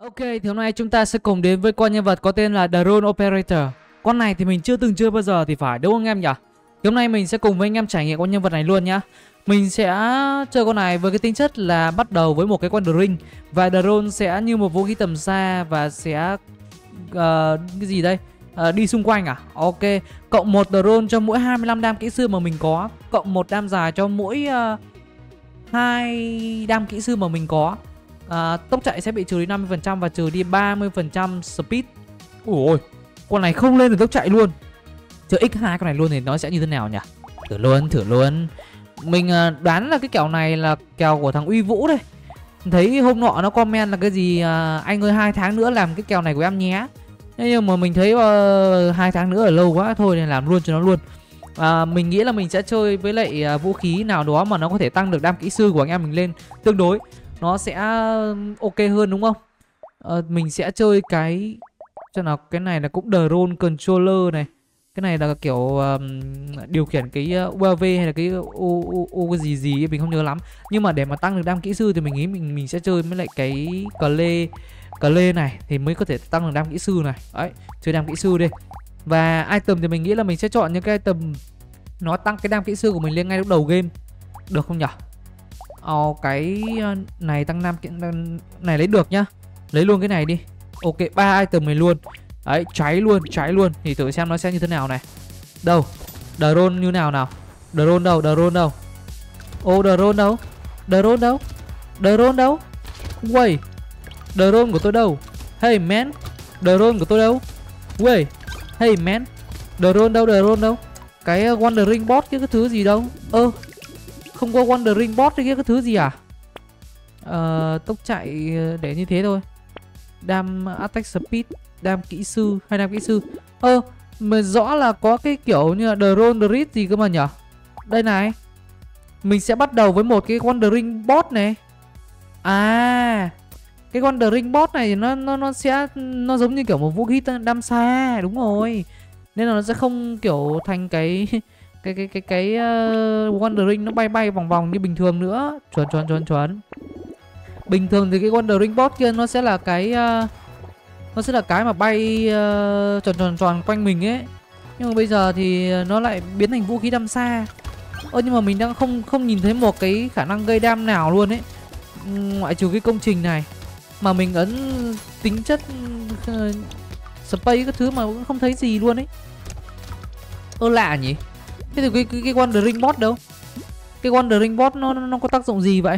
Ok, thì hôm nay chúng ta sẽ cùng đến với con nhân vật có tên là Drone Operator. Con này thì mình chưa từng chơi bao giờ thì phải, đúng không anh em nhỉ? Thì hôm nay mình sẽ cùng với anh em trải nghiệm con nhân vật này luôn nhá. Mình sẽ chơi con này với cái tính chất là bắt đầu với một cái con Drone. Và Drone sẽ như một vũ khí tầm xa và sẽ cái gì đây? Đi xung quanh à? Ok, cộng 1 Drone cho mỗi 25 đam kỹ sư mà mình có, cộng 1 đam dài cho mỗi 2 đam kỹ sư mà mình có. Tốc chạy sẽ bị trừ đi 50% và trừ đi 30% speed. Ui ôi, con này không lên được tốc chạy luôn. Chơi x2 con này luôn thì nó sẽ như thế nào nhỉ? Thử luôn. Mình đoán là cái kèo này là kèo của thằng Uy Vũ đây. Thấy hôm nọ nó comment là cái gì anh ơi 2 tháng nữa làm cái kèo này của em nhé. Thế nhưng mà mình thấy 2 tháng nữa là lâu quá, thôi nên làm luôn cho nó luôn. Mình nghĩ là mình sẽ chơi với lại vũ khí nào đó mà nó có thể tăng được đam kỹ sư của anh em mình lên tương đối, nó sẽ ok hơn đúng không? Mình sẽ chơi cái cho nào, cái này là cũng drone controller này. Cái này là kiểu điều khiển cái UAV hay là cái cái gì ấy, mình không nhớ lắm. Nhưng mà để mà tăng được đam kỹ sư thì mình nghĩ mình sẽ chơi với lại cái Clay này thì mới có thể tăng được đam kỹ sư này. Đấy, chơi đam kỹ sư đi. Và item thì mình nghĩ là mình sẽ chọn những cái item nó tăng cái đam kỹ sư của mình lên ngay lúc đầu game. Được không nhỉ? Cái này tăng 5 này lấy được nhá. Lấy luôn cái này đi. Ok, 3 item này luôn. Đấy, cháy luôn. Thì thử xem nó sẽ như thế nào này. Đâu? Drone như nào nào? Drone đâu? Ô, drone đâu? Drone đâu? Wait. Drone của tôi đâu? Hey man. Drone của tôi đâu? Wait. Hey man. Drone đâu? Cái Wandering Bot cái thứ gì đâu? Không có Wandering Bot cái thứ gì à? Tốc chạy để như thế thôi. Đam attack speed, đam kỹ sư hay đam kỹ sư. Mà rõ là có cái kiểu như là drone Drit gì cơ mà nhở. Đây này. Mình sẽ bắt đầu với một cái Wandering Bot này. Cái Wandering Bot này nó giống như kiểu một vũ khí đam xa, đúng rồi. Nên là nó sẽ không kiểu thành cái Wandering nó bay vòng vòng như bình thường nữa. Chuẩn. Bình thường thì cái Wandering Bot kia nó sẽ là cái mà bay tròn quanh mình ấy. Nhưng mà bây giờ thì nó lại biến thành vũ khí đam xa. Nhưng mà mình đang không nhìn thấy một cái khả năng gây đam nào luôn ấy, ngoại trừ cái công trình này. Mà mình ấn tính chất space các thứ mà cũng không thấy gì luôn ấy. Lạ nhỉ. Thế thì cái Wandering Bot đâu? Cái Wandering Bot nó có tác dụng gì vậy?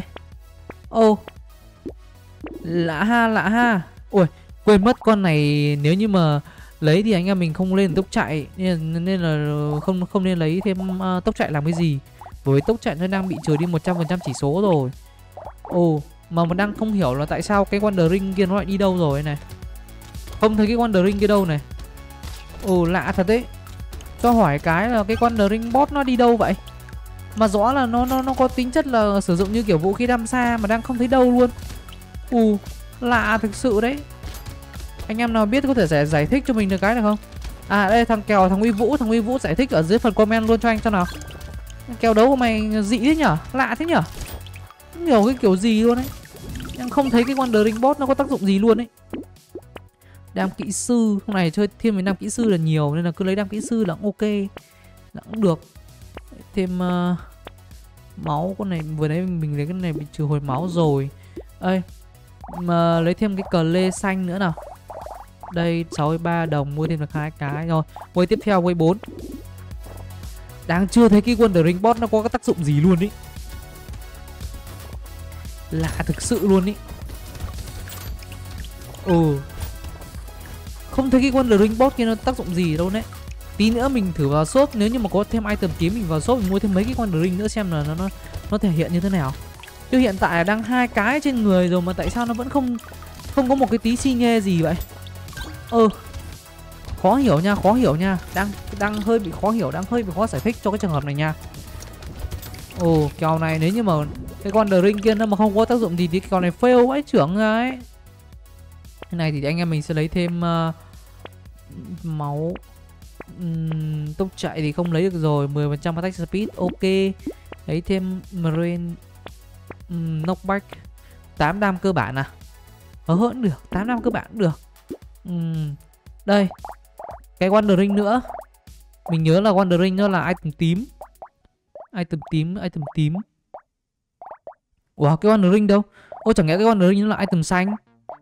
Lạ ha. Ui, quên mất con này nếu như mà lấy thì anh em mình không lên tốc chạy, nên là không nên lấy thêm tốc chạy làm cái gì. Bởi tốc chạy nó đang bị trừ đi 100% chỉ số rồi. Mà mình đang không hiểu là tại sao cái Wandering kia nó lại đi đâu rồi này. Không thấy cái Wandering kia đâu này. Lạ thật đấy. Cho hỏi cái là cái Wandering Bot nó đi đâu vậy? Mà rõ là nó có tính chất là sử dụng như kiểu vũ khí đam xa mà đang không thấy đâu luôn. Lạ thực sự đấy. Anh em nào biết có thể giải thích cho mình được cái này không? Đây thằng Uy Vũ giải thích ở dưới phần comment luôn cho anh cho nào. Kèo đấu của mày dị thế nhở? Lạ thế nhở? Không hiểu cái kiểu gì luôn ấy. Em không thấy cái Wandering Bot nó có tác dụng gì luôn ấy. Đam kỹ sư, hôm này chơi thêm với đam kỹ sư là nhiều nên là cứ lấy đam kỹ sư là cũng ok. Là cũng được. Thêm máu, con này vừa nãy mình lấy cái này bị trừ hồi máu rồi. Mà lấy thêm cái cờ lê xanh nữa nào. Đây 63 đồng mua thêm được 2 cái rồi. Quay tiếp theo quay 4. Đang chưa thấy cái Wandering Bot nó có cái tác dụng gì luôn ý. Lạ thực sự luôn ý. Không thấy cái Wandering Bot kia nó tác dụng gì đâu đấy. Tí nữa mình thử vào shop, nếu như mà có thêm item tím mình vào shop mình mua thêm mấy cái Wandering nữa xem là nó thể hiện như thế nào. Chứ hiện tại đang 2 cái trên người rồi mà tại sao nó vẫn không có một cái tí xi nhê gì vậy? Khó hiểu nha. Đang hơi bị khó hiểu, đang hơi bị khó giải thích cho cái trường hợp này nha. Kèo này nếu như mà cái Wandering kia nó mà không có tác dụng gì thì kèo này fail vãi trưởng ra ấy. Cái này thì anh em mình sẽ lấy thêm máu. Tốc chạy thì không lấy được rồi, 10% attack speed, ok. Lấy thêm marine knockback 8 đam cơ bản Cũng được, 8 năm cơ bản cũng được. Đây, cái Wonder Ring nữa. Mình nhớ là Wonder Ring nó là item tím. Item tím. Ủa, cái Wonder Ring đâu? Ôi, chẳng lẽ cái Wonder Ring nó là item xanh?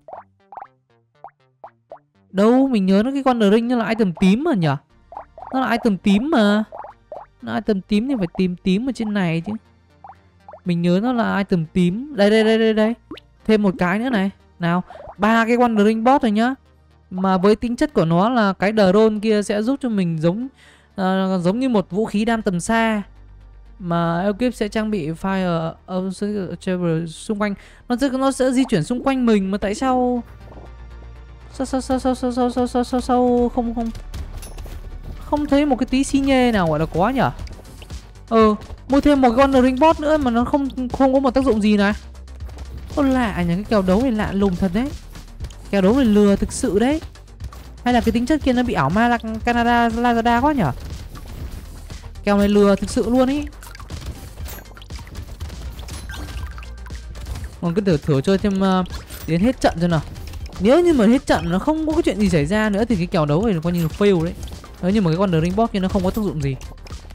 Đâu, mình nhớ nó cái Wonder Ring nó là item tím mà nhỉ? Nó là item tím mà. Nó item tím thì phải tìm tím ở trên này chứ. Mình nhớ nó là item tím. Đây. Thêm một cái nữa này. Nào, 3 cái Wonder Ring boss rồi nhá. Mà với tính chất của nó là cái drone kia sẽ giúp cho mình giống như một vũ khí đam tầm xa. Mà Equip sẽ trang bị fire xung quanh. Nó sẽ di chuyển xung quanh mình. Mà tại sao sao không thấy một cái tí xi nhê nào gọi là có nhỉ? Mua thêm một con ring boss nữa mà nó không có một tác dụng gì này. Lạ nhỉ, cái kèo đấu này lạ lùng thật đấy. Kèo đấu này lừa thực sự đấy. Hay là cái tính chất kia nó bị ảo ma là Canada Lazada quá nhỉ? Kèo này lừa thực sự luôn ý. Còn cứ thử chơi thêm đến hết trận cho nào. Nếu như mà hết trận nó không có cái chuyện gì xảy ra nữa thì cái kèo đấu này coi như là fail đấy. Nếu như mà cái con ring boss kia nó không có tác dụng gì.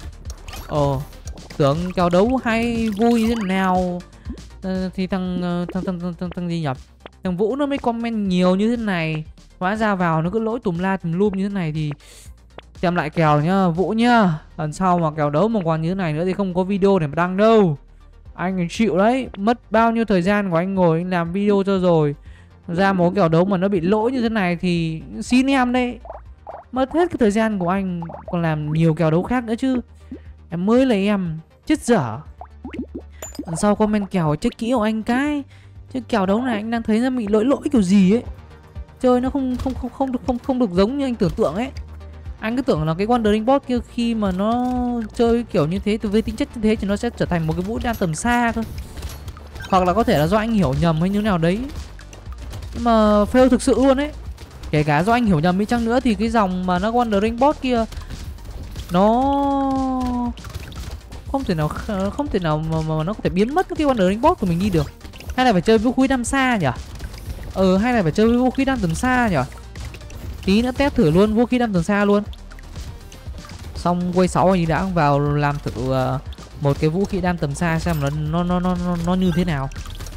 Tưởng kèo đấu hay vui như thế nào thì thằng gì nhỉ? Thằng Vũ nó mới comment nhiều như thế này. Hóa ra vào nó cứ lỗi tùm la tùm lum như thế này thì xem lại kèo nhá, Vũ nhá. Lần sau mà kèo đấu mà còn như thế này nữa thì không có video để mà đăng đâu. Anh chịu đấy, mất bao nhiêu thời gian của anh ngồi anh làm video cho rồi. Ra một kèo đấu mà nó bị lỗi như thế này thì xin em đấy. Mất hết cái thời gian của anh còn làm nhiều kèo đấu khác nữa chứ. Em mới là em, chết dở. Lần sau comment kèo check kỹ của anh cái. Chứ kèo đấu này anh đang thấy nó bị lỗi kiểu gì ấy. Chơi nó không được giống như anh tưởng tượng ấy. Anh cứ tưởng là cái Wonder Ring boss kia khi mà nó chơi kiểu như thế, từ với tính chất như thế thì nó sẽ trở thành một cái vũ đan tầm xa cơ. Hoặc là có thể là do anh hiểu nhầm hay như nào đấy. Nhưng mà fail thực sự luôn ấy. Kể cả do anh hiểu nhầm đi chăng nữa thì cái dòng mà nó Wonder Ring boss kia nó không thể nào mà nó có thể biến mất cái Wonder Ring boss của mình đi được. Hay là phải chơi vũ khí đam xa nhỉ? Hay là phải chơi với vũ khí đam tầm xa nhỉ? Tí nữa test thử luôn vũ khí đam tầm xa luôn. Xong quay 6 thì đã vào làm thử một cái vũ khí đam tầm xa xem nó như thế nào.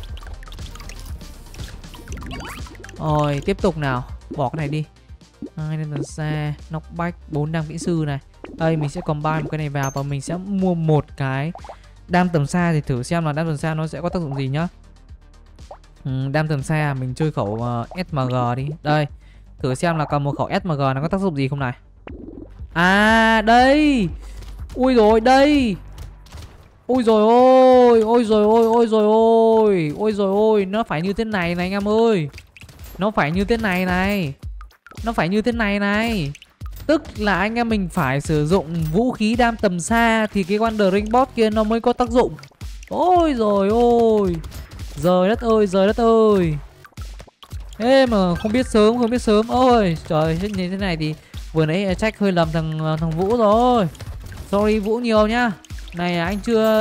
Rồi tiếp tục nào, bỏ cái này đi. 2 đam tầm xa, knockback, 4 đam kỹ sư này. Đây mình sẽ combine một cái này vào và mình sẽ mua một cái đam tầm xa thì thử xem là đam tầm xa nó sẽ có tác dụng gì nhá. Đam tầm xa mình chơi khẩu SMG đi. Đây, thử xem là cầm một khẩu SMG nó có tác dụng gì không này. À đây. Ui rồi đây. Ôi rồi ôi, ôi rồi ôi, ôi rồi ôi, ôi rồi ôi, nó phải như thế này này anh em ơi. Nó phải như thế này này. Nó phải như thế này này. Tức là anh em mình phải sử dụng vũ khí đam tầm xa thì cái Wonder Ring boss kia nó mới có tác dụng. Ôi rồi ôi. Trời đất ơi, trời đất ơi. Ê mà không biết sớm. Ôi trời, như thế này thì vừa nãy check hơi lầm thằng Vũ rồi. Sorry Vũ nhiều nhá. Này anh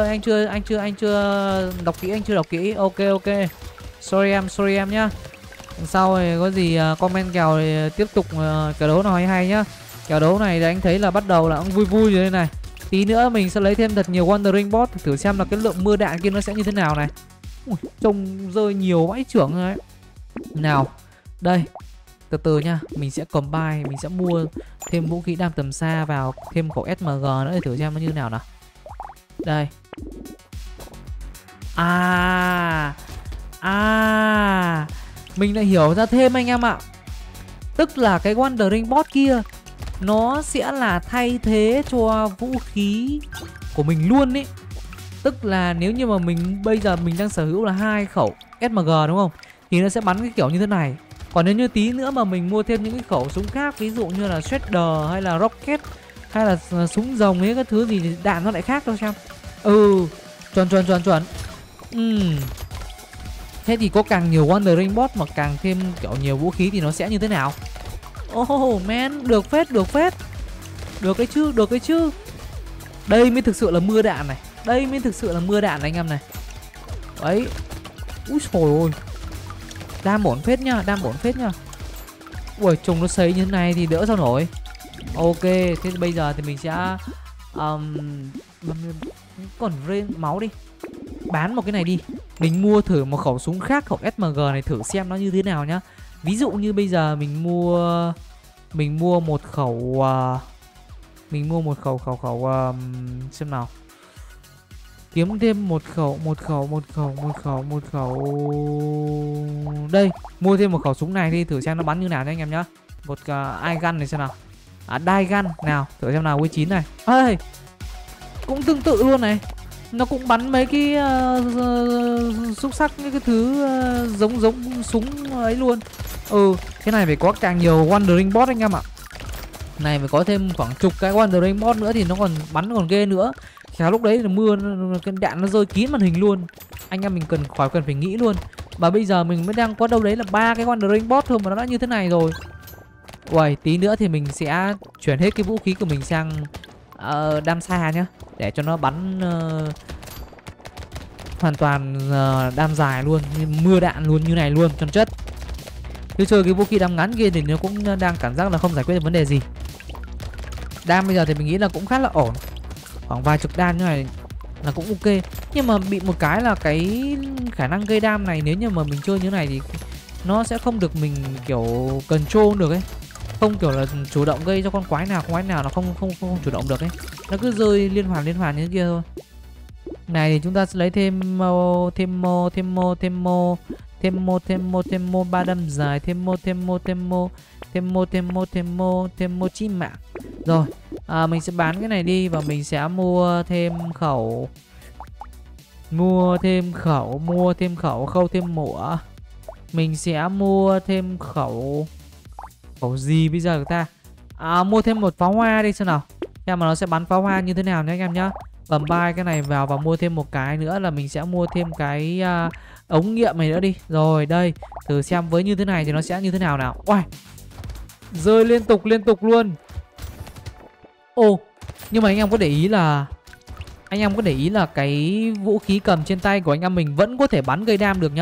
chưa đọc kỹ. Ok. Sorry em nhá. Sau này có gì comment kèo thì tiếp tục kèo đấu nào hay nhá. Kèo đấu này thì anh thấy là bắt đầu là cũng vui rồi đây này. Tí nữa mình sẽ lấy thêm thật nhiều Wonder Ring boss thử xem là cái lượng mưa đạn kia nó sẽ như thế nào này. Ui, trông rơi nhiều vãi chưởng rồi đấy. Nào, đây, từ từ nha, mình sẽ combine, mình sẽ mua thêm vũ khí đam tầm xa vào, thêm khẩu SMG nữa để thử xem nó như nào nào. Đây. Mình lại hiểu ra thêm anh em ạ. Tức là cái Wonder Ring boss kia nó sẽ là thay thế cho vũ khí của mình luôn ý. Tức là nếu như mà mình bây giờ mình đang sở hữu là 2 khẩu SMG đúng không? Thì nó sẽ bắn cái kiểu như thế này. Còn nếu như tí nữa mà mình mua thêm những cái khẩu súng khác, ví dụ như là Shredder hay là Rocket hay là súng rồng ấy, các thứ gì thì đạn nó lại khác đâu xem. Chuẩn. Thế thì có càng nhiều Wonder Ring boss mà càng thêm kiểu nhiều vũ khí thì nó sẽ như thế nào? Oh man, được phết. Được cái chứ. Đây mới thực sự là mưa đạn này. Anh em này. Úi trời ơi. Đam ổn phết nhá, đam ổn phết nhá. Ui, trùng nó sấy như thế này thì đỡ sao nổi. Ok, thế bây giờ thì mình sẽ còn rên máu đi. Bán một cái này đi. Mình mua thử một khẩu súng khác, khẩu SMG này thử xem nó như thế nào nhá. Ví dụ như bây giờ mình mua một khẩu xem nào. Kiếm thêm một khẩu. Đây, mua thêm một khẩu súng này đi thử xem nó bắn như nào nha anh em nhá. Một eye gun này xem nào. Dye gun nào, thử xem nào. Q9 này. Ê, cũng tương tự luôn này. Nó cũng bắn mấy cái xúc sắc, những cái thứ giống súng ấy luôn. Cái này phải có càng nhiều Wandering Bot anh em ạ. Này phải có thêm khoảng chục cái Wandering Bot nữa thì nó còn bắn còn ghê nữa. Khéo lúc đấy là mưa, cái đạn nó rơi kín màn hình luôn. Anh em mình cần phải nghĩ luôn. Và bây giờ mình mới đang có đâu đấy là 3 cái Wandering Bot thôi mà nó đã như thế này rồi. Uầy, tí nữa thì mình sẽ chuyển hết cái vũ khí của mình sang đam xa nhá, để cho nó bắn hoàn toàn đam dài luôn, mưa đạn luôn như này luôn, chân chất. Chứ chơi cái vũ khí đam ngắn kia thì nó cũng đang cảm giác là không giải quyết được vấn đề gì. Đam bây giờ thì mình nghĩ là cũng khá là ổn, khoảng vài chục đam như này là cũng ok. Nhưng mà bị một cái là cái khả năng gây đam này, nếu như mà mình chơi như này thì nó sẽ không được mình kiểu control được ấy, không kiểu là chủ động gây cho con quái nào nó không chủ động được ấy, nó cứ rơi liên hoàn như thế kia thôi. Này thì chúng ta sẽ lấy thêm mo 3 đâm dài, thêm mo chi mạng. Rồi, mình sẽ bán cái này đi và mình sẽ mua thêm khẩu, khâu thêm mủa. Mình sẽ mua thêm khẩu gì bây giờ ta? Mua thêm một pháo hoa đi xem nào. Xem mà nó sẽ bắn pháo hoa như thế nào nhé anh em nhá. Cầm bay cái này vào và mua thêm một cái nữa là mình sẽ mua thêm cái ống nghiệm này nữa đi. Rồi đây, thử xem với như thế này thì nó sẽ như thế nào nào. Uầy, rơi liên tục luôn. Nhưng mà anh em có để ý là cái vũ khí cầm trên tay của anh em mình vẫn có thể bắn gây đam được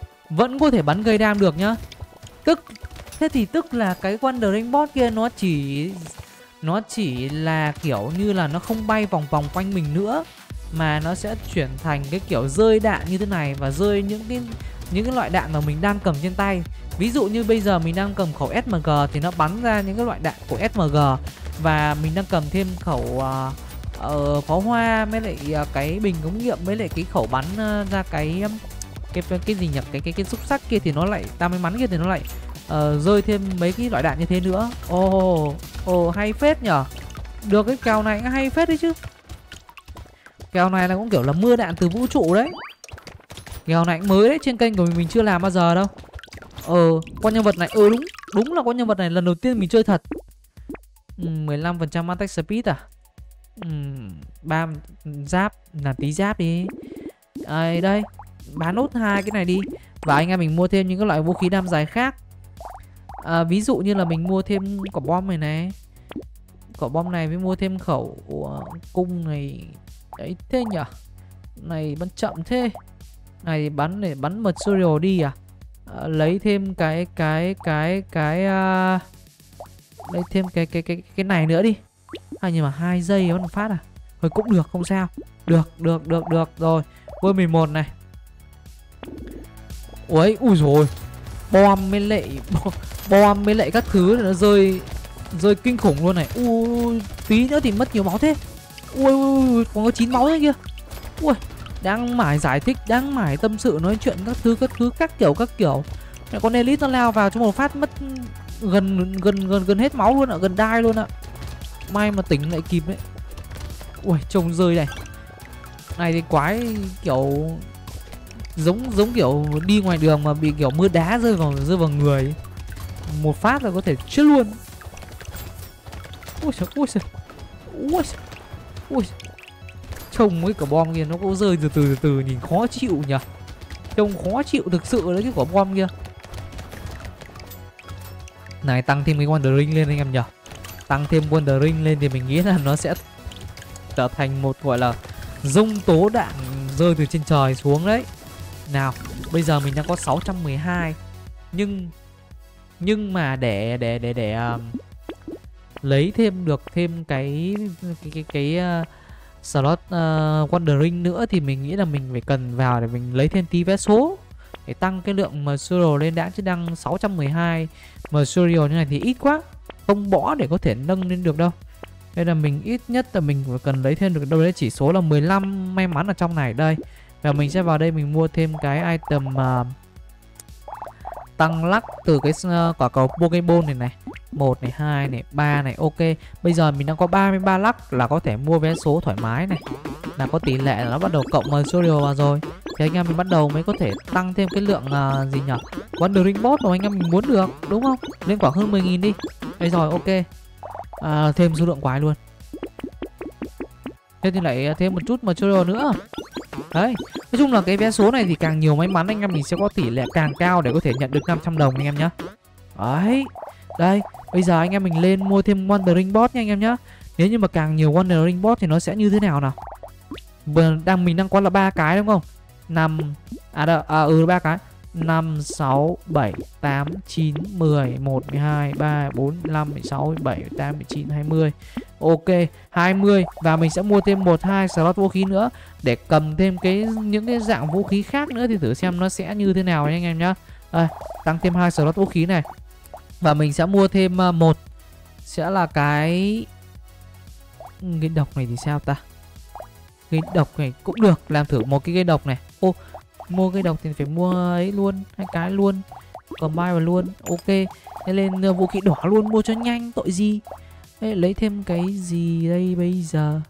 nhá. Thế thì tức là cái Wandering Bot kia nó chỉ là kiểu như là nó không bay vòng vòng quanh mình nữa, mà nó sẽ chuyển thành cái kiểu rơi đạn như thế này và rơi những cái loại đạn mà mình đang cầm trên tay. Ví dụ như bây giờ mình đang cầm khẩu SMG thì nó bắn ra những cái loại đạn của SMG, và mình đang cầm thêm khẩu pháo hoa với lại cái bình ống nghiệm với lại cái khẩu bắn ra cái gì nhỉ, cái xúc sắc kia thì nó lại may mắn kia thì nó lại rơi thêm mấy cái loại đạn như thế nữa. Hay phết nhở. Được, cái kèo này hay phết đấy chứ. Kèo này là cũng kiểu là mưa đạn từ vũ trụ đấy. Kèo này cũng mới đấy, trên kênh của mình chưa làm bao giờ đâu. Con nhân vật này đúng là con nhân vật này lần đầu tiên mình chơi thật. 15% attack speed à? 3 giáp, làm tí giáp đi. Đây, bán nốt 2 cái này đi. Và anh em mình mua thêm những cái loại vũ khí đam dài khác. Ví dụ như là mình mua thêm quả bom này. Quả bom này mới mua thêm khẩu cung này. Đấy thế nhỉ. Này bắn chậm thế. Này bắn để bắn material đi à? Lấy thêm cái lấy thêm cái này nữa đi. Nhưng mà 2 giây bắn phát à? Thôi cũng được, không sao. Được rồi. Quân 11 này. Ui rồi. Bom với lại các thứ nó rơi kinh khủng luôn này. Tí nữa thì mất nhiều máu thế. Còn có 9 máu nữa kia. Đang mải giải thích, đang mải tâm sự nói chuyện các thứ các kiểu. Con elite nó lao vào trong một phát mất gần hết máu luôn ạ, gần die luôn ạ. May mà tỉnh lại kịp đấy. Trông rơi này. Này thì quái kiểu giống kiểu đi ngoài đường mà bị kiểu mưa đá rơi vào người, một phát là có thể chết luôn. Trông mấy quả bom kia nó cũng rơi từ từ nhìn khó chịu nhỉ. Trông khó chịu thực sự đấy cái quả bom kia. Này, tăng thêm cái Wandering lên anh em nhỉ. Tăng thêm Wandering lên thì mình nghĩ là nó sẽ trở thành một gọi là dông tố đạn rơi từ trên trời xuống đấy. Nào, bây giờ mình đang có 612. Nhưng mà để lấy thêm được thêm cái slot Wandering nữa thì mình nghĩ là mình phải cần vào để mình lấy thêm tí vé số để tăng cái lượng Material lên đã, chứ đang 612 Material như này thì ít quá, không bỏ để có thể nâng lên được đâu. Đây là mình ít nhất là mình phải cần lấy thêm được đâu đấy chỉ số là 15 may mắn ở trong này đây. Và mình sẽ vào đây mình mua thêm cái item tăng lắc từ cái quả cầu Pokeball này 1 này, 2 này, 3 này. Ok, bây giờ mình đang có 33 lắc là có thể mua vé số thoải mái này. Là có tỷ lệ là nó bắt đầu cộng Material vào rồi. Thì anh em mình bắt đầu mới có thể tăng thêm cái lượng gì nhỉ? Wandering Bot mà anh em mình muốn được, đúng không? Lên khoảng hơn 10.000 đi. Đây rồi, ok. Thêm số lượng quái luôn. Thế thì lại thêm một chút Material nữa. Đấy, nói chung là cái vé số này thì càng nhiều may mắn anh em mình sẽ có tỷ lệ càng cao để có thể nhận được 500 đồng anh em nhé. Đấy, đây, bây giờ anh em mình lên mua thêm Wandering Bot nha anh em nhé. Nếu như mà càng nhiều Wandering Bot thì nó sẽ như thế nào nào? Mình đang có là 3 cái đúng không? 3 cái. 5, 6, 7, 8, 9, 10, 1, 12, 3, 4, 5, 16, 17, 18, 19, 20. Ok, 20. Và mình sẽ mua thêm 1-2 slot vũ khí nữa để cầm thêm những cái dạng vũ khí khác nữa thì thử xem nó sẽ như thế nào nha anh em nhá. Tăng thêm 2 slot vũ khí này. Và mình sẽ mua thêm một sẽ là cái độc này thì sao ta? Cái độc này cũng được, làm thử một cái độc này. Ô, mua cây độc thì phải mua ấy luôn, 2 cái luôn, combine vào luôn. Ok, thế lên vũ khí đỏ luôn, mua cho nhanh, tội gì. Ê, lấy thêm cái gì đây bây giờ?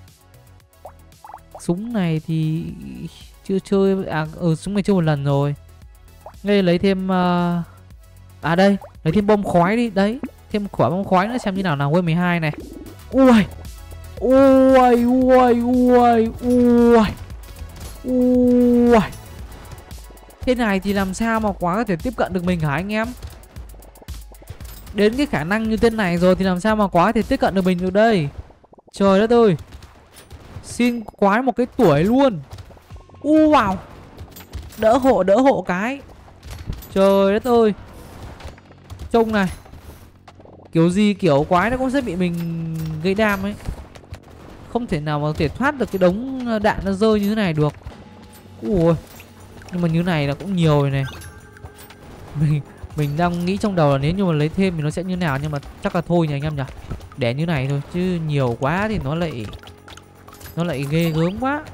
Súng này thì chưa chơi, súng này chơi một lần rồi. Đây lấy thêm đây, lấy thêm bom khói đi, đấy, thêm quả bom khói nữa xem như nào nào. Quên 12 này. Ui, ui, ui, ui, ui, ui. Thế này thì làm sao mà quá có thể tiếp cận được mình hả anh em? Đến cái khả năng như thế này rồi thì làm sao mà quá có thể tiếp cận được mình được đây? Trời đất ơi. Xin quái một cái tuổi luôn. Wow. Đỡ hộ cái. Trời đất ơi. Trông này. Kiểu gì kiểu quái nó cũng sẽ bị mình gây đam ấy. Không thể nào mà có thể thoát được cái đống đạn nó rơi như thế này được. Ui. Nhưng mà như này là cũng nhiều rồi này. Mình đang nghĩ trong đầu là nếu như mà lấy thêm thì nó sẽ như nào, nhưng mà chắc là thôi nhỉ anh em nhỉ. Để như này thôi chứ nhiều quá thì nó lại ghê gớm quá.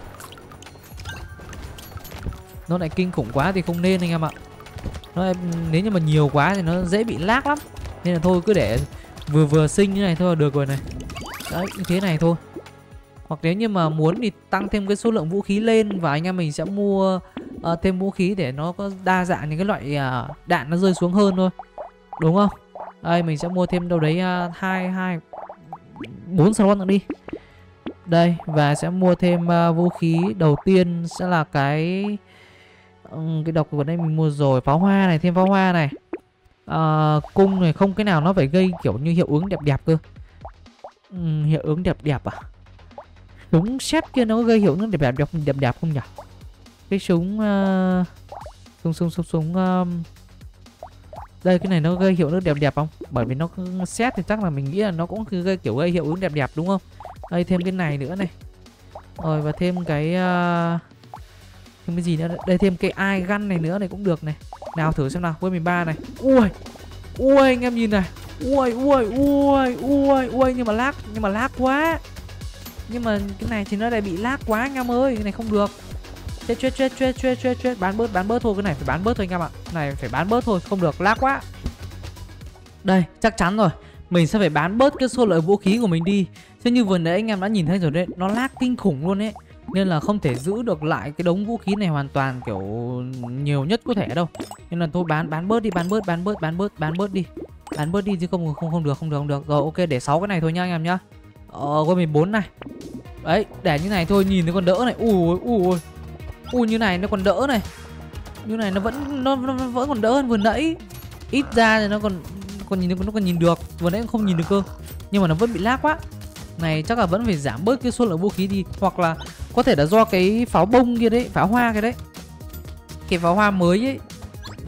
Nó lại kinh khủng quá thì không nên anh em ạ. Nếu như mà nhiều quá thì nó dễ bị lag lắm. Nên là thôi cứ để vừa xinh như này thôi là được rồi này. Đấy, như thế này thôi. Hoặc nếu như mà muốn thì tăng thêm cái số lượng vũ khí lên và anh em mình sẽ mua thêm vũ khí để nó có đa dạng những cái loại đạn nó rơi xuống hơn thôi. Đúng không? Đây mình sẽ mua thêm đâu đấy 4 slot nữa đi. Đây, và sẽ mua thêm vũ khí đầu tiên sẽ là cái độc vừa đây mình mua rồi, pháo hoa này, thêm pháo hoa này. Cung này không cái nào nó phải gây kiểu như hiệu ứng đẹp đẹp cơ. Hiệu ứng đẹp đẹp à? Súng xét kia nó gây hiệu ứng đẹp đẹp không nhỉ? Cái súng đây cái này nó gây hiệu ứng đẹp đẹp không? Bởi vì nó xét thì chắc là mình nghĩ là nó cũng gây kiểu gây hiệu ứng đẹp đẹp đúng không? Đây thêm cái này nữa này. Rồi và thêm cái thêm cái gì nữa? Đây thêm cái eye gun này nữa này cũng được này. Nào thử xem nào, quên 13 này. Ui. Ui anh em nhìn này. Ui nhưng mà lag quá. Nhưng mà cái này thì nó lại bị lag quá anh em ơi, cái này không được. Chết. Bán bớt thôi, cái này phải bán bớt thôi anh em ạ. Cái này phải bán bớt thôi, không được, lag quá. Đây, chắc chắn rồi. Mình sẽ phải bán bớt cái số lượng vũ khí của mình đi. Chứ như vừa nãy anh em đã nhìn thấy rồi đấy, nó lag kinh khủng luôn ấy. Nên là không thể giữ được lại cái đống vũ khí này hoàn toàn kiểu nhiều nhất có thể đâu. Nên là thôi bán bớt đi, bán bớt đi. Bán bớt đi chứ không được. Rồi ok, để 6 cái này thôi nha anh em nhá. Có 14 này. Đấy, để như này thôi, nhìn nó còn đỡ này. Ui như này nó còn đỡ này. Như này nó vẫn còn đỡ hơn vừa nãy. Ít ra thì nó còn nhìn được. Vừa nãy không nhìn được cơ. Nhưng mà nó vẫn bị lag quá. Này chắc là vẫn phải giảm bớt cái số lượng vũ khí đi. Hoặc là có thể là do cái pháo bông kia đấy, pháo hoa cái đấy. Cái pháo hoa mới ấy